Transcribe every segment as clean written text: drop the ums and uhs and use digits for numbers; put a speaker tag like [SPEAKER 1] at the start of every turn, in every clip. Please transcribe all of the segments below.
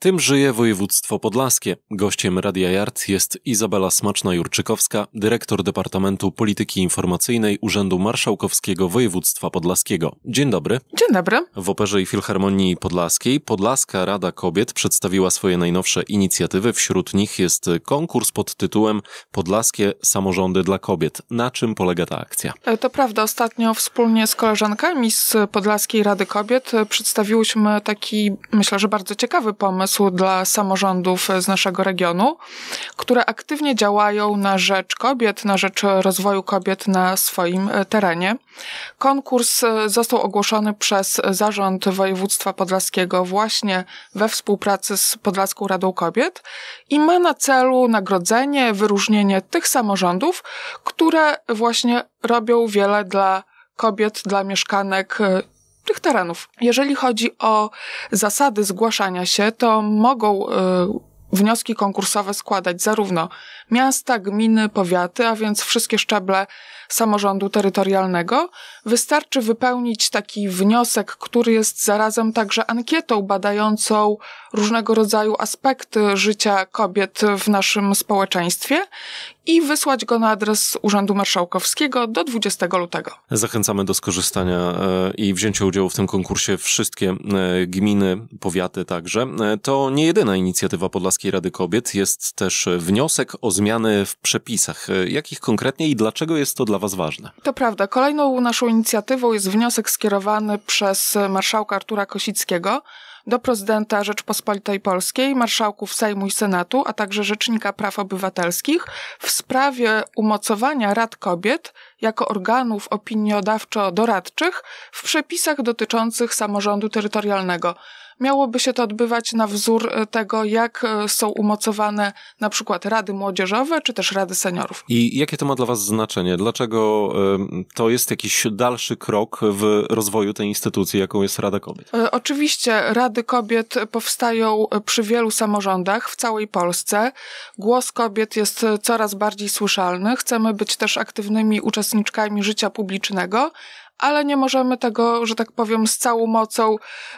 [SPEAKER 1] Tym żyje województwo podlaskie. Gościem Radia Yard jest Izabela Smaczna-Jurczykowska, dyrektor Departamentu Polityki Informacyjnej Urzędu Marszałkowskiego Województwa Podlaskiego. Dzień dobry.
[SPEAKER 2] Dzień dobry.
[SPEAKER 1] W Operze i Filharmonii Podlaskiej Podlaska Rada Kobiet przedstawiła swoje najnowsze inicjatywy. Wśród nich jest konkurs pod tytułem Podlaskie Samorządy dla Kobiet. Na czym polega ta akcja?
[SPEAKER 2] To prawda. Ostatnio wspólnie z koleżankami z Podlaskiej Rady Kobiet przedstawiłyśmy taki, myślę, że bardzo ciekawy pomysł dla samorządów z naszego regionu, które aktywnie działają na rzecz kobiet, na rzecz rozwoju kobiet na swoim terenie. Konkurs został ogłoszony przez Zarząd Województwa Podlaskiego właśnie we współpracy z Podlaską Radą Kobiet i ma na celu nagrodzenie, wyróżnienie tych samorządów, które właśnie robią wiele dla kobiet, dla mieszkanek tych terenów. Jeżeli chodzi o zasady zgłaszania się, to mogą wnioski konkursowe składać zarówno miasta, gminy, powiaty, a więc wszystkie szczeble samorządu terytorialnego. Wystarczy wypełnić taki wniosek, który jest zarazem także ankietą badającą różnego rodzaju aspekty życia kobiet w naszym społeczeństwie i wysłać go na adres Urzędu Marszałkowskiego do 20 lutego.
[SPEAKER 1] Zachęcamy do skorzystania i wzięcia udziału w tym konkursie wszystkie gminy, powiaty także. To nie jedyna inicjatywa Podlaskiej Rady Kobiet, jest też wniosek o zmiany w przepisach. Jakich konkretnie i dlaczego jest to dla Was ważne?
[SPEAKER 2] To prawda. Kolejną naszą inicjatywą jest wniosek skierowany przez marszałka Artura Kosickiego do prezydenta Rzeczypospolitej Polskiej, marszałków Sejmu i Senatu, a także Rzecznika Praw Obywatelskich w sprawie umocowania Rad Kobiet jako organów opiniodawczo-doradczych w przepisach dotyczących samorządu terytorialnego. Miałoby się to odbywać na wzór tego, jak są umocowane na przykład rady młodzieżowe, czy też rady seniorów.
[SPEAKER 1] I jakie to ma dla Was znaczenie? Dlaczego to jest jakiś dalszy krok w rozwoju tej instytucji, jaką jest Rada Kobiet?
[SPEAKER 2] Oczywiście Rady Kobiet powstają przy wielu samorządach w całej Polsce. Głos kobiet jest coraz bardziej słyszalny. Chcemy być też aktywnymi uczestniczkami życia publicznego, ale nie możemy tego, że tak powiem, z całą mocą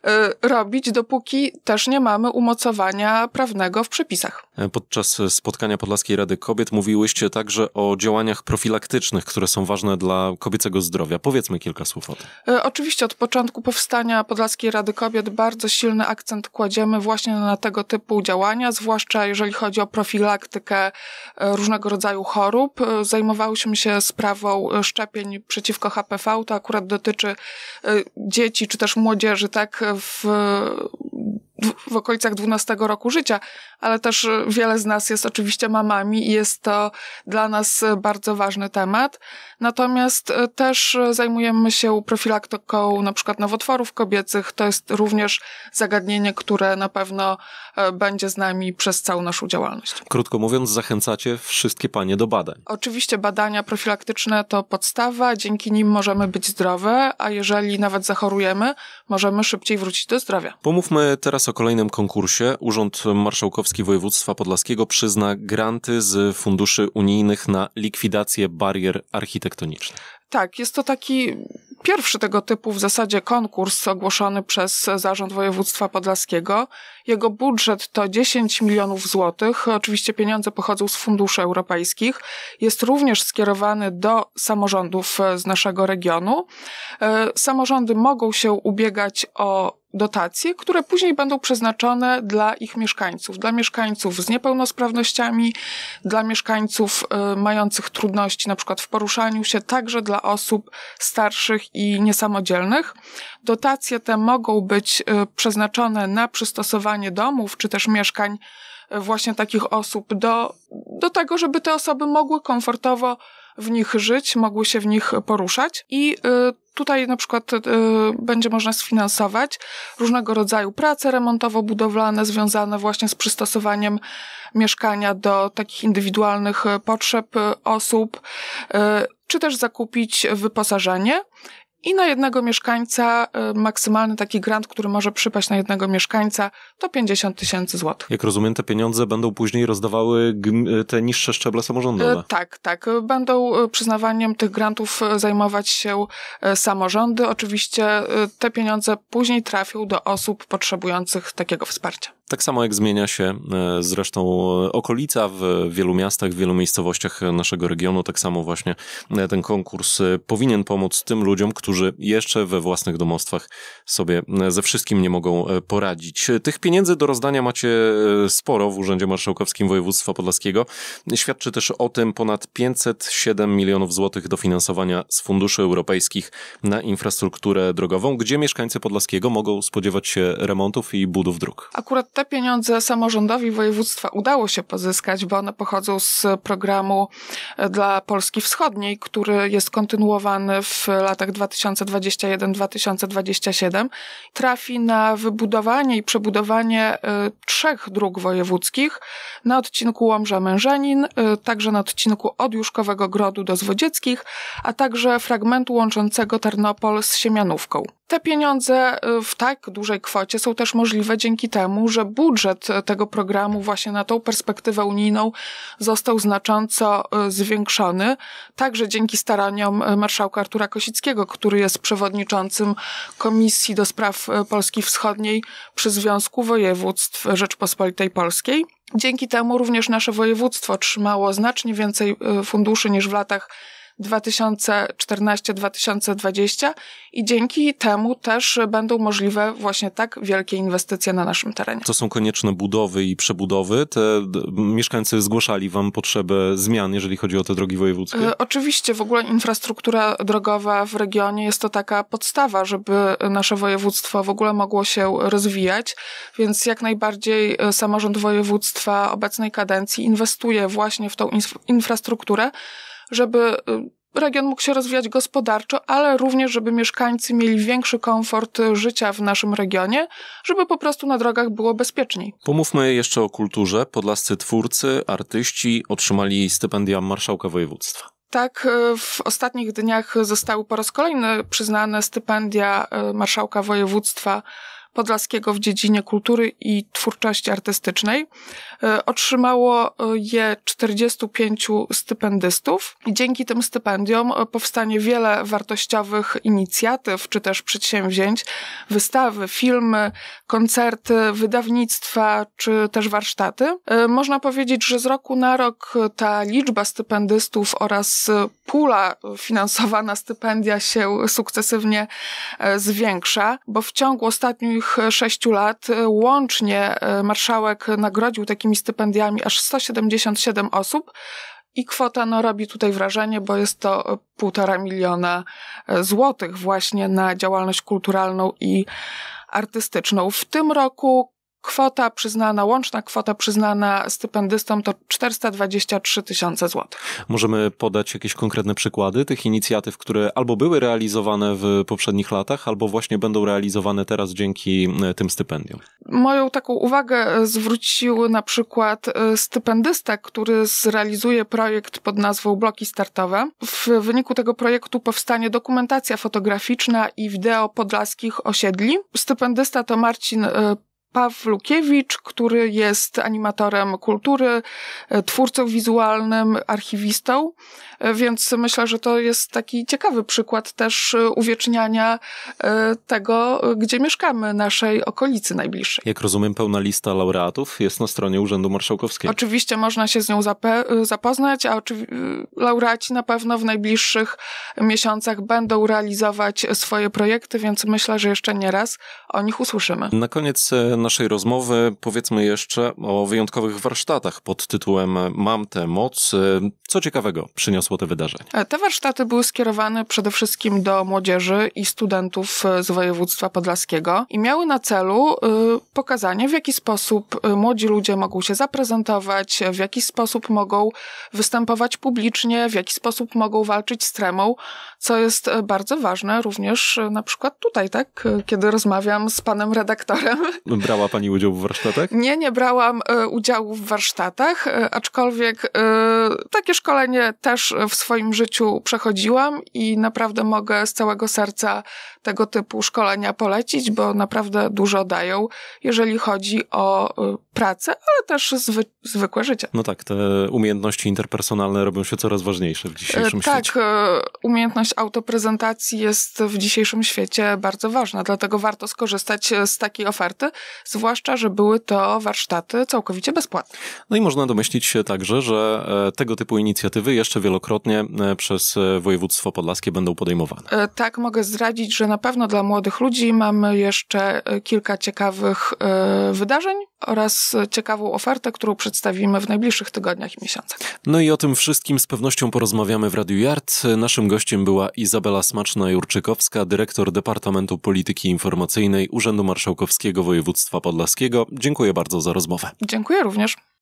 [SPEAKER 2] robić, dopóki też nie mamy umocowania prawnego w przepisach.
[SPEAKER 1] Podczas spotkania Podlaskiej Rady Kobiet mówiłyście także o działaniach profilaktycznych, które są ważne dla kobiecego zdrowia. Powiedzmy kilka słów o tym.
[SPEAKER 2] Oczywiście od początku powstania Podlaskiej Rady Kobiet bardzo silny akcent kładziemy właśnie na tego typu działania, zwłaszcza jeżeli chodzi o profilaktykę różnego rodzaju chorób. Zajmowałyśmy się sprawą szczepień przeciwko HPV, to akurat dotyczy dzieci czy też młodzieży, tak, w okolicach 12 roku życia, ale też wiele z nas jest oczywiście mamami i jest to dla nas bardzo ważny temat. Natomiast też zajmujemy się profilaktyką na przykład nowotworów kobiecych. To jest również zagadnienie, które na pewno będzie z nami przez całą naszą działalność.
[SPEAKER 1] Krótko mówiąc, zachęcacie wszystkie panie do badań.
[SPEAKER 2] Oczywiście badania profilaktyczne to podstawa, dzięki nim możemy być zdrowe, a jeżeli nawet zachorujemy, możemy szybciej wrócić do zdrowia.
[SPEAKER 1] Pomówmy teraz o kolejnym konkursie. Urząd Marszałkowski Województwa Podlaskiego przyzna granty z funduszy unijnych na likwidację barier architektonicznych.
[SPEAKER 2] Tak, jest to taki pierwszy tego typu w zasadzie konkurs ogłoszony przez Zarząd Województwa Podlaskiego. Jego budżet to 10 milionów złotych. Oczywiście pieniądze pochodzą z funduszy europejskich. Jest również skierowany do samorządów z naszego regionu. Samorządy mogą się ubiegać o dotacje, które później będą przeznaczone dla ich mieszkańców z niepełnosprawnościami, dla mieszkańców mających trudności na przykład w poruszaniu się, także dla osób starszych i niesamodzielnych. Dotacje te mogą być przeznaczone na przystosowanie domów czy też mieszkań właśnie takich osób do tego, żeby te osoby mogły komfortowo w nich żyć, mogły się w nich poruszać i tutaj na przykład będzie można sfinansować różnego rodzaju prace remontowo-budowlane związane właśnie z przystosowaniem mieszkania do takich indywidualnych potrzeb osób, czy też zakupić wyposażenie. I na jednego mieszkańca maksymalny taki grant, który może przypaść na jednego mieszkańca, to 50 000 złotych.
[SPEAKER 1] Jak rozumiem, te pieniądze będą później rozdawały te niższe szczeble samorządowe.
[SPEAKER 2] Tak. Będą przyznawaniem tych grantów zajmować się samorządy. Oczywiście te pieniądze później trafią do osób potrzebujących takiego wsparcia.
[SPEAKER 1] Tak samo jak zmienia się zresztą okolica w wielu miastach, w wielu miejscowościach naszego regionu, tak samo właśnie ten konkurs powinien pomóc tym ludziom, którzy jeszcze we własnych domostwach sobie ze wszystkim nie mogą poradzić. Tych pieniędzy do rozdania macie sporo w Urzędzie Marszałkowskim Województwa Podlaskiego. Świadczy też o tym ponad 507 milionów złotych dofinansowania z funduszy europejskich na infrastrukturę drogową, gdzie mieszkańcy Podlaskiego mogą spodziewać się remontów i budów dróg.
[SPEAKER 2] Akurat te pieniądze samorządowi województwa udało się pozyskać, bo one pochodzą z programu dla Polski Wschodniej, który jest kontynuowany w latach 2021-2027. Trafi na wybudowanie i przebudowanie 3 dróg wojewódzkich na odcinku Łomża-Mężenin, także na odcinku od Juszkowego Grodu do Zwodzieckich, a także fragmentu łączącego Tarnopol z Siemianówką. Te pieniądze w tak dużej kwocie są też możliwe dzięki temu, że budżet tego programu właśnie na tą perspektywę unijną został znacząco zwiększony, także dzięki staraniom marszałka Artura Kosickiego, który jest przewodniczącym Komisji do Spraw Polski Wschodniej przy Związku Województw Rzeczpospolitej Polskiej. Dzięki temu również nasze województwo otrzymało znacznie więcej funduszy niż w latach 2014-2020 i dzięki temu też będą możliwe właśnie tak wielkie inwestycje na naszym terenie.
[SPEAKER 1] To są konieczne budowy i przebudowy. Mieszkańcy zgłaszali wam potrzebę zmian, jeżeli chodzi o te drogi wojewódzkie?
[SPEAKER 2] Oczywiście, w ogóle infrastruktura drogowa w regionie jest to taka podstawa, żeby nasze województwo w ogóle mogło się rozwijać, więc jak najbardziej samorząd województwa obecnej kadencji inwestuje właśnie w tą infrastrukturę, żeby region mógł się rozwijać gospodarczo, ale również, żeby mieszkańcy mieli większy komfort życia w naszym regionie, żeby po prostu na drogach było bezpieczniej.
[SPEAKER 1] Pomówmy jeszcze o kulturze. Podlascy twórcy, artyści otrzymali stypendia marszałka województwa.
[SPEAKER 2] Tak, w ostatnich dniach zostały po raz kolejny przyznane stypendia marszałka województwa podlaskiego w dziedzinie kultury i twórczości artystycznej. Otrzymało je 45 stypendystów i dzięki tym stypendiom powstanie wiele wartościowych inicjatyw, czy też przedsięwzięć, wystawy, filmy, koncerty, wydawnictwa, czy też warsztaty. Można powiedzieć, że z roku na rok ta liczba stypendystów oraz pula finansowa na stypendia się sukcesywnie zwiększa, bo w ciągu ostatnich 6 lat łącznie marszałek nagrodził takimi stypendiami aż 177 osób i kwota robi tutaj wrażenie, bo jest to 1,5 miliona złotych właśnie na działalność kulturalną i artystyczną. W tym roku łączna kwota przyznana stypendystom to 423 tysiące złotych.
[SPEAKER 1] Możemy podać jakieś konkretne przykłady tych inicjatyw, które albo były realizowane w poprzednich latach, albo właśnie będą realizowane teraz dzięki tym stypendiom.
[SPEAKER 2] Moją taką uwagę zwrócił na przykład stypendysta, który zrealizuje projekt pod nazwą Bloki Startowe. W wyniku tego projektu powstanie dokumentacja fotograficzna i wideo podlaskich osiedli. Stypendysta to Marcin Pawlukiewicz, który jest animatorem kultury, twórcą wizualnym, archiwistą, więc myślę, że to jest taki ciekawy przykład też uwieczniania tego, gdzie mieszkamy, naszej okolicy najbliższej.
[SPEAKER 1] Jak rozumiem, pełna lista laureatów jest na stronie Urzędu Marszałkowskiego.
[SPEAKER 2] Oczywiście można się z nią zapoznać, a laureaci na pewno w najbliższych miesiącach będą realizować swoje projekty, więc myślę, że jeszcze nie raz o nich usłyszymy.
[SPEAKER 1] Na koniec naszej rozmowy powiedzmy jeszcze o wyjątkowych warsztatach pod tytułem Mam tę moc. Co ciekawego przyniosło te wydarzenie?
[SPEAKER 2] Te warsztaty były skierowane przede wszystkim do młodzieży i studentów z województwa podlaskiego i miały na celu pokazanie, w jaki sposób młodzi ludzie mogą się zaprezentować, w jaki sposób mogą występować publicznie, w jaki sposób mogą walczyć z tremą, co jest bardzo ważne również na przykład tutaj, tak? Kiedy rozmawiam z panem redaktorem.
[SPEAKER 1] Brała pani udział w warsztatach?
[SPEAKER 2] Nie brałam udziału w warsztatach, aczkolwiek takie szkolenie też w swoim życiu przechodziłam i naprawdę mogę z całego serca tego typu szkolenia polecić, bo naprawdę dużo dają, jeżeli chodzi o pracę, ale też zwykłe życie.
[SPEAKER 1] No tak, te umiejętności interpersonalne robią się coraz ważniejsze w dzisiejszym świecie.
[SPEAKER 2] Tak, umiejętność autoprezentacji jest w dzisiejszym świecie bardzo ważna, dlatego warto skorzystać z takiej oferty, zwłaszcza, że były to warsztaty całkowicie bezpłatne.
[SPEAKER 1] No i można domyślić się także, że tego typu inicjatywy jeszcze wielokrotnie przez województwo podlaskie będą podejmowane.
[SPEAKER 2] Tak, mogę zdradzić, że na pewno dla młodych ludzi mamy jeszcze kilka ciekawych wydarzeń oraz ciekawą ofertę, którą przedstawimy w najbliższych tygodniach i miesiącach.
[SPEAKER 1] No i o tym wszystkim z pewnością porozmawiamy w Radiu Yard. Naszym gościem była Izabela Smaczna-Jurczykowska, dyrektor Departamentu Polityki Informacyjnej Urzędu Marszałkowskiego Województwa Podlaskiego. Dziękuję bardzo za rozmowę.
[SPEAKER 2] Dziękuję również.